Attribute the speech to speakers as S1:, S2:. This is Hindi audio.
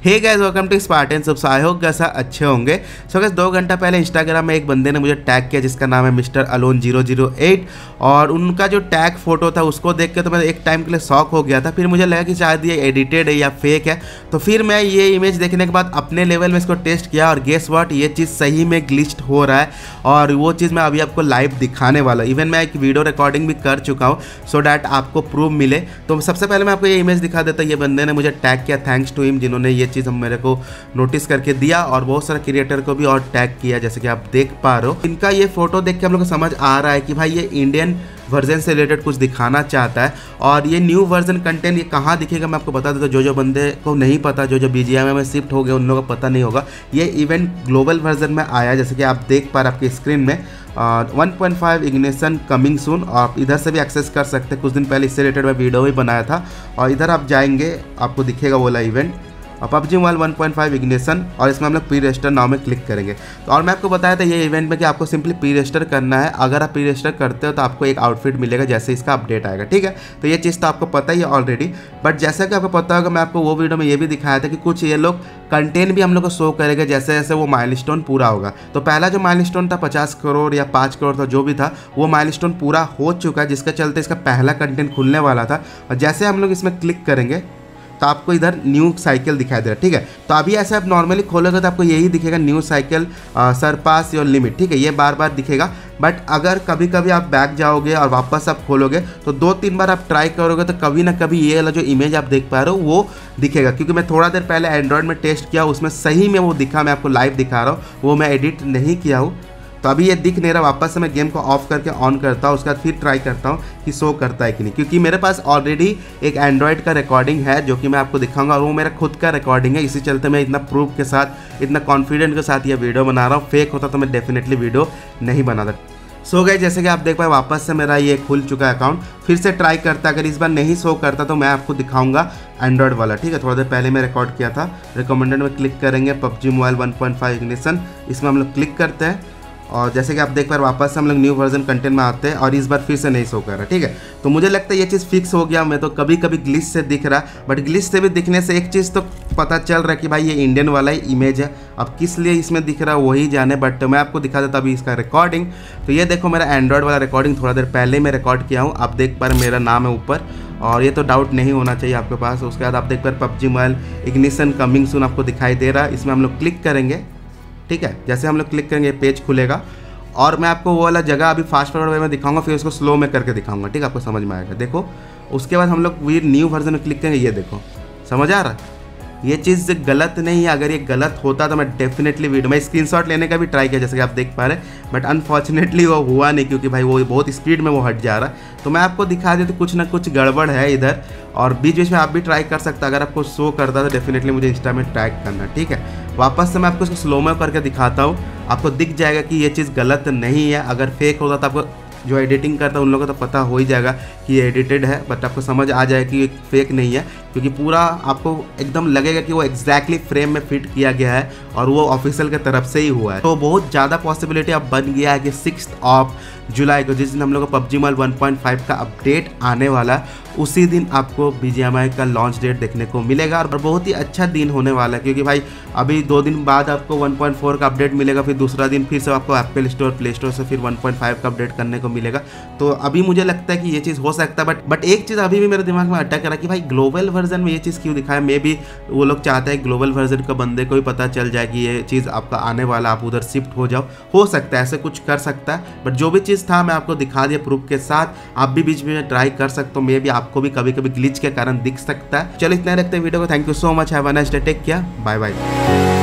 S1: Hey guys, welcome to Spartan subs. I hope कैसा अच्छे होंगे। सो गाइस 2 घंटा पहले इंस्टाग्राम में एक बंदे ने मुझे टैग किया जिसका नाम है मिस्टर अलोन 008 और उनका जो टैग फोटो था उसको देख के तो मैं एक टाइम के लिए शॉक हो गया था। फिर मुझे लगा कि शायद ये एडिटेड है या फेक है। तो फिर मैं ये इमेज देखने के बाद अपने लेवल में इसको टेस्ट किया और गेस व्हाट, ये चीज़ सही में ग्लिच्ड हो रहा है और वो चीज़ मैं अभी आपको लाइव दिखाने वाला। इवन मैं एक वीडियो रिकॉर्डिंग भी कर चुका हूँ सो डैट आपको प्रूफ मिले। तो सबसे पहले मैं आपको ये इमेज दिखा देता। ये बंदे ने मुझे टैग किया, थैंक्स टू हिम, जिन्होंने ये चीज़ हम मेरे को नोटिस करके दिया और बहुत सारे क्रिएटर को भी और टैग किया जैसे कि आप देख पा रहे हो। इनका ये फोटो देख के हम लोग को समझ आ रहा है कि भाई ये इंडियन वर्जन से रिलेटेड कुछ दिखाना चाहता है। और ये न्यू वर्जन कंटेंट ये कहाँ दिखेगा मैं आपको बता देता हूँ। जो बंदे को नहीं पता, जो BGMI में शिफ्ट हो गए उन लोगों को पता नहीं होगा। ये इवेंट ग्लोबल वर्जन में आया जैसे कि आप देख पा रहे आपकी स्क्रीन में 1.5 इग्निशन कमिंग सून। आप इधर से भी एक्सेस कर सकते हैं। कुछ दिन पहले इससे रिलेटेड मैं वीडियो भी बनाया था और इधर आप जाएंगे आपको दिखेगा वो वाला इवेंट PUBG मोबाइल 1.5 इग्निशन और इसमें हम लोग प्री रजिस्टर नाउ में क्लिक करेंगे। तो और मैं आपको बताया था ये इवेंट में कि आपको सिंपली प्री रजिस्टर करना है। अगर आप प्री रजिस्टर करते हो तो आपको एक आउटफिट मिलेगा जैसे इसका अपडेट आएगा, ठीक है। तो ये चीज़ तो आपको पता ही है ऑलरेडी, बट जैसा कि आपको पता होगा मैं आपको वो वीडियो में ये भी दिखाया था कि कुछ ये लोग कंटेंट भी हम लोग को शो करेगा जैसे जैसे वो माइलस्टोन पूरा होगा। तो पहला जो माइलस्टोन था 50 करोड़ या 5 करोड़ था, जो भी था वो माइलस्टोन पूरा हो चुका है, जिसके चलते इसका पहला कंटेंट खुलने वाला था। और जैसे हम लोग इसमें क्लिक करेंगे तो आपको इधर न्यू साइकिल दिखाई दे रहा है, ठीक है। तो अभी ऐसे आप नॉर्मली खोलोगे तो आपको यही दिखेगा, new cycle surpass your limit, ठीक है। ये बार बार दिखेगा। बट अगर कभी कभी आप बैक जाओगे और वापस आप खोलोगे तो 2-3 बार आप ट्राई करोगे तो कभी ना कभी ये वाला जो इमेज आप देख पा रहे हो वो दिखेगा। क्योंकि मैं थोड़ा देर पहले एंड्रॉयड में टेस्ट किया, उसमें सही में वो दिखा। मैं आपको लाइव दिखा रहा हूँ, वो मैं एडिट नहीं किया हूँ। तो अभी ये दिख नहीं रहा। वापस से मैं गेम को ऑफ करके ऑन करता हूँ, उसके बाद फिर ट्राई करता हूँ कि शो करता है कि नहीं। क्योंकि मेरे पास ऑलरेडी एक एंड्रॉयड का रिकॉर्डिंग है जो कि मैं आपको दिखाऊंगा और वो मेरा खुद का रिकॉर्डिंग है। इसी चलते मैं इतना प्रूफ के साथ, इतना कॉन्फिडेंट के साथ ये वीडियो बना रहा हूँ। फेक होता तो मैं डेफिनेटली वीडियो नहीं बनाता। सो गए जैसे कि आप देख पाए वापस से मेरा ये खुल चुका है अकाउंट। फिर से ट्राई करता, अगर इस बार नहीं शो करता तो मैं आपको दिखाऊंगा एंड्रॉयड वाला, ठीक है। थोड़ा देर पहले मैं रिकॉर्ड किया था। रिकमेंडेड में क्लिक करेंगे PUBG मोबाइल 1.5 इग्निशन, इसमें हम लोग क्लिक करते हैं और जैसे कि आप देख पा रहे वापस से हम लोग न्यू वर्जन कंटेंट में आते हैं और इस बार फिर से नहीं शो कर रहा, ठीक है। तो मुझे लगता है ये चीज़ फिक्स हो गया। मैं तो कभी कभी ग्लिच से दिख रहा, बट ग्लिच से भी दिखने से एक चीज़ तो पता चल रहा है कि भाई ये इंडियन वाला ही इमेज है। अब किस लिए इसमें दिख रहा है वही जाने, बट मैं आपको दिखा देता अभी इसका रिकॉर्डिंग। तो ये देखो मेरा एंड्रॉयड वाला रिकॉर्डिंग थोड़ा देर पहले मैं रिकॉर्ड किया हूँ। आप देख पा रहे मेरा नाम है ऊपर और ये तो डाउट नहीं होना चाहिए आपके पास। उसके बाद आप देख पा रहे PUBG mobile ignition coming soon आपको दिखाई दे रहा है। इसमें हम लोग क्लिक करेंगे, ठीक है। जैसे हम लोग क्लिक करेंगे पेज खुलेगा और मैं आपको वो वाला जगह अभी फास्ट फॉरवर्ड वे में दिखाऊंगा, फिर उसको स्लो में करके दिखाऊंगा, ठीक है। आपको समझ में आएगा। देखो उसके बाद हम लोग ये न्यू वर्जन में क्लिक करेंगे। ये देखो समझ आ रहा है, ये चीज़ गलत नहीं है। अगर ये गलत होता तो मैं डेफिनेटली वीडियो में स्क्रीनशॉट लेने का भी ट्राई किया जैसे कि आप देख पा रहे हैं, बट अनफॉर्चुनेटली वो हुआ नहीं क्योंकि भाई वो बहुत स्पीड में वो हट जा रहा है। तो मैं आपको दिखा देता कुछ ना कुछ गड़बड़ है इधर और बीच बीच में आप भी ट्राई कर सकते। अगर आपको शो करता तो डेफिनेटली मुझे इंस्टा में टैग करना, ठीक है। वापस से मैं आपको इसको स्लो में करके दिखाता हूँ, आपको दिख जाएगा कि ये चीज़ गलत नहीं है। अगर फेक होता तो आपको जो एडिटिंग करता है उन लोगों को तो पता हो ही जाएगा कि ये एडिटेड है, बट आपको समझ आ जाएगा कि ये फेक नहीं है क्योंकि पूरा आपको एकदम लगेगा कि वो एग्जैक्टली फ्रेम में फिट किया गया है और वो ऑफिशियल की तरफ से ही हुआ है। तो बहुत ज़्यादा पॉसिबिलिटी अब बन गया है कि 6 जुलाई को जिस दिन हम लोग को PUBG मोबाइल 1.5 का अपडेट आने वाला है उसी दिन आपको BGMI का लॉन्च डेट देखने को मिलेगा और बहुत ही अच्छा दिन होने वाला है। क्योंकि भाई अभी 2 दिन बाद आपको 1.4 का अपडेट मिलेगा, फिर दूसरा दिन फिर से आपको एप्पल स्टोर प्ले स्टोर से फिर 1.5 का अपडेट करने को मिलेगा। तो अभी मुझे लगता है कि ये चीज़ हो सकता है, बट एक चीज़ अभी भी मेरे दिमाग में अटक रहा कि भाई ग्लोबल वर्जन में ये चीज़ क्यों दिखाया। मे बी वो लोग चाहते हैं ग्लोबल वर्जन का बंदे को ही पता चल जाए कि ये चीज़ आपका आने वाला, आप उधर शिफ्ट हो जाओ। हो सकता है ऐसे कुछ कर सकता है, बट जो भी चीज़ था मैं आपको दिखा दिया प्रूफ के साथ। आप भी बीच में ट्राई कर सकते हो, मे बी आपको भी कभी कभी ग्लिच के कारण दिख सकता है। चलो इतना रखते हैं वीडियो को। Thank you so much, have a nice day, take care, bye bye.